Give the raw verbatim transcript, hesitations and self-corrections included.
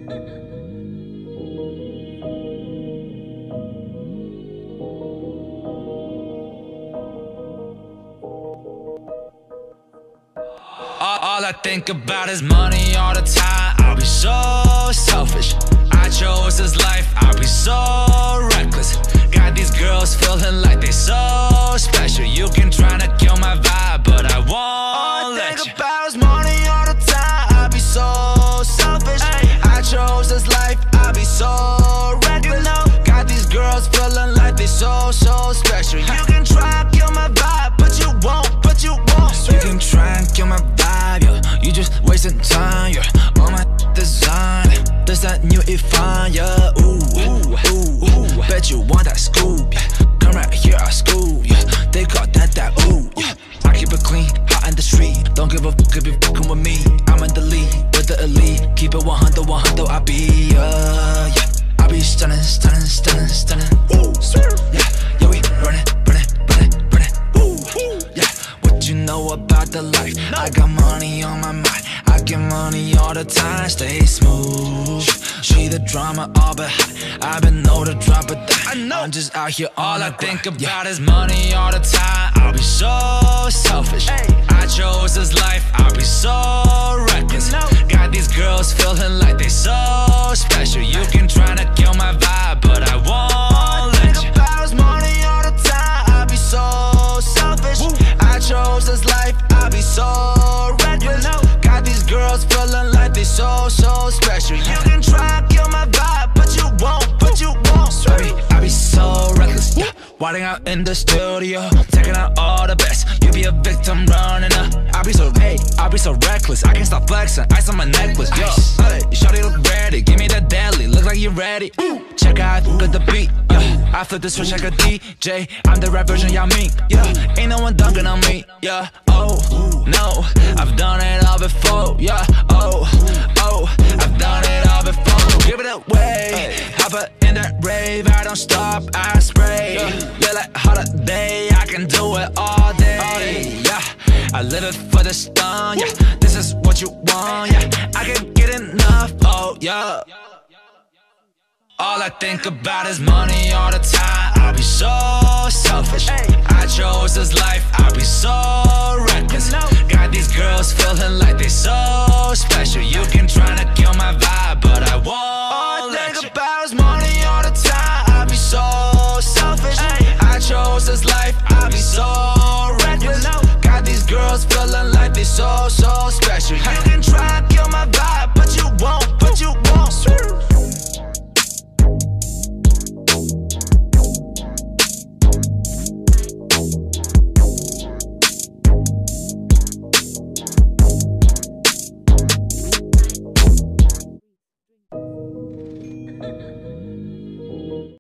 All, all I think about is money all the time. I'll be so selfish. I chose this life, I'll be so reckless. Got these girls feeling like they so special. You can try to kill my vibe, but I won't all let you. All I think about is money all the time. I'll be so selfish. Ay. I chose this life, I'll be so reckless. You know, got these girls feeling like they so, so special. You can try to kill my vibe, but you won't, but you won't. You can try and kill my vibe, yeah. You just wasting time, yeah. On my design, there's that new Ifan, yeah. Ooh, ooh, ooh, ooh. Bet you want that scoop, yeah. Come right here, I scoop, yeah. They call that that ooh, yeah. I keep it clean, hot in the street. Don't give a fuck if you fucking with me. I'm in the lead, with the elite. Keep it one hundred, one hundred, I be, uh, yeah. I be stunning, stunning, stunning, stunning. Ooh, yeah. Yeah, we running, running, running, running. Ooh, yeah. What you know about the life? I got money on my mind. I get money all the time, stay smooth. She the drama all behind. I've been known to drop it down. I know. I'm just out here all I think about yeah. is money all the time. I'll be so selfish. Ay. I chose this life, I'll be so reckless. You know. Got these girls feeling like they so special. You Ay. Can try to kill my vibe, but I won't all let I think you. About is money all the time. I'll be so selfish. Woo. I chose this life, I'll be so reckless. You know. Got these girls feeling like they so, so special. You can try to kill my vibe, but you won't, but you won't. Baby, I be so reckless, yeah. Wilding out in the studio, taking out all the best. You be a victim running up. I be so, hey, I be so reckless. I can't stop flexing, ice on my necklace, yo. Hey, shawty look ready, give me that deadly. Look like you ready, ooh. Check out, got the beat, yeah. I flip the switch like a D J. I'm the rap version, y'all mean, yeah. Ain't no one dunking on me, yeah. Oh, no, I've done it all before, yeah. Oh, oh, I've done it all before. Give it away, hop up in that rave. I don't stop, I spray. Yeah, like holiday, I can do it all day, yeah. I live it for the stun, yeah. This is what you want, yeah. I can't get enough, oh, yeah. All I think about is money all the time. I'll be so selfish. I chose this life, I'll be so reckless. Got these girls feeling like they so special. You can try